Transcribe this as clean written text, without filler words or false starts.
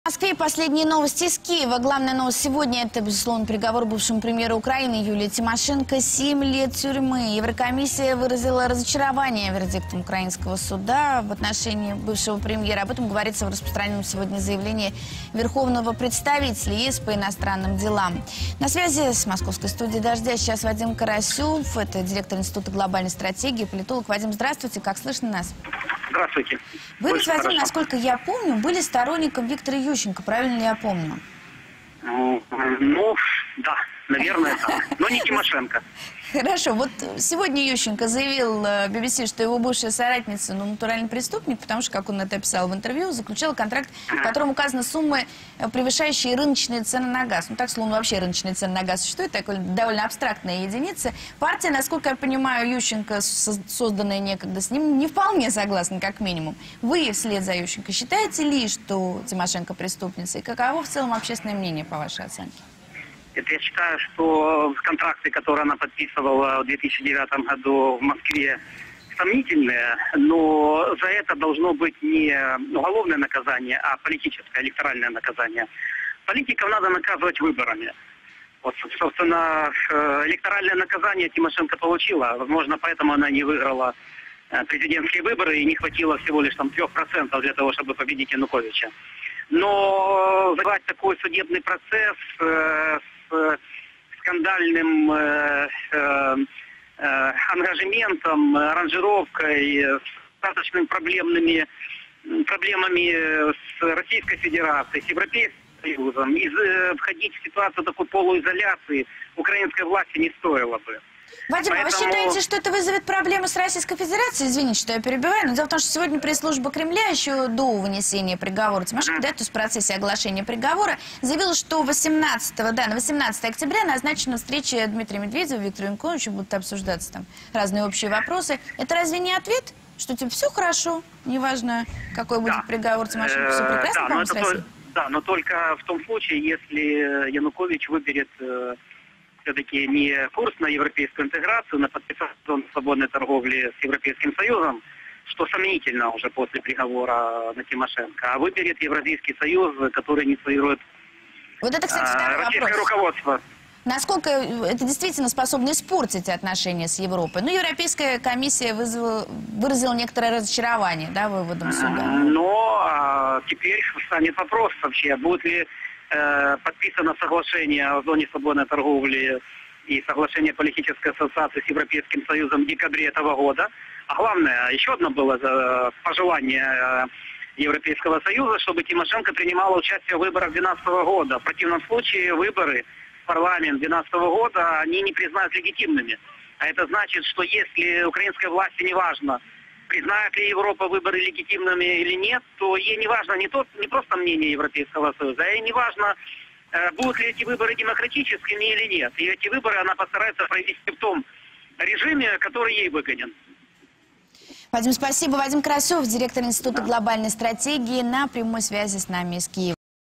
В Москве последние новости из Киева. Главная новость сегодня – это, безусловно, приговор бывшему премьеру Украины Юлии Тимошенко. 7 лет тюрьмы. Еврокомиссия выразила разочарование вердиктом украинского суда в отношении бывшего премьера. Об этом говорится в распространенном сегодня заявлении Верховного представителя ЕС по иностранным делам. На связи с московской студией «Дождя» сейчас Вадим Карасюв. Это директор Института глобальной стратегии, политолог. Вадим, здравствуйте. Как слышно нас? Здравствуйте. Вы, Вадим, насколько я помню, были сторонником Виктора Ющенко. Правильно ли я помню? Ну, да, наверное, так. Но не Тимошенко. Хорошо. Вот сегодня Ющенко заявил BBC, что его бывшая соратница, натуральный преступник, потому что, как он это описал в интервью, заключила контракт, в котором указаны суммы, превышающие рыночные цены на газ. Ну, так, словно вообще рыночные цены на газ существует, такая довольно абстрактная единица. Партия, насколько я понимаю, Ющенко, созданная некогда с ним, не вполне согласна, как минимум. Вы вслед за Ющенко считаете ли, что Тимошенко преступница? И каково в целом общественное мнение, по вашей оценке? Это я считаю, что контракты, которые она подписывала в 2009 году в Москве, сомнительные, но за это должно быть не уголовное наказание, а политическое, электоральное наказание. Политиков надо наказывать выборами. Вот, собственно, электоральное наказание Тимошенко получила. Возможно, поэтому она не выиграла президентские выборы и не хватило всего лишь там 3% для того, чтобы победить Януковича. Но закрывать такой судебный процесс с скандальным ангажементом, аранжировкой, с достаточно проблемами с Российской Федерацией, с Европейским Союзом, и входить в ситуацию такой полуизоляции украинской власти не стоило бы. Вадим, а вы считаете, что это вызовет проблемы с Российской Федерацией? Извините, что я перебиваю, но дело в том, что сегодня пресс-служба Кремля еще до вынесения приговора Тимошенко, то есть в процессе оглашения приговора, заявила, что на 18 октября назначена встреча Дмитрия Медведева и Виктора Януковича, будут обсуждаться там разные общие вопросы. Это разве не ответ? Что типа все хорошо, неважно, какой будет приговор Тимошенко, все прекрасно, по-моему, с Россией? Да, но только в том случае, если Янукович выберет все-таки не курс на европейскую интеграцию, на подписание зоны свободной торговли с Европейским Союзом, что сомнительно уже после приговора на Тимошенко, а выберет Евразийский Союз, который инициирует вот это, кстати, российское руководство. Насколько это действительно способно испортить отношения с Европой? Ну, Европейская комиссия выразила некоторое разочарование, да, выводом суда. Но теперь станет вопрос вообще, будет ли подписано соглашение о зоне свободной торговли и соглашение политической ассоциации с Европейским Союзом в декабре этого года. А главное, еще одно было пожелание Европейского Союза, чтобы Тимошенко принимала участие в выборах 2012 года. В противном случае выборы в парламент 2012 года они не признают легитимными. А это значит, что если украинской власти не важно, признает ли Европа выборы легитимными или нет, то ей не важно не просто мнение Европейского Союза, а ей не важно, будут ли эти выборы демократическими или нет. И эти выборы она постарается провести в том режиме, который ей выгоден. Вадим, спасибо. Вадим Карасюв, директор Института глобальной стратегии, на прямой связи с нами из Киева.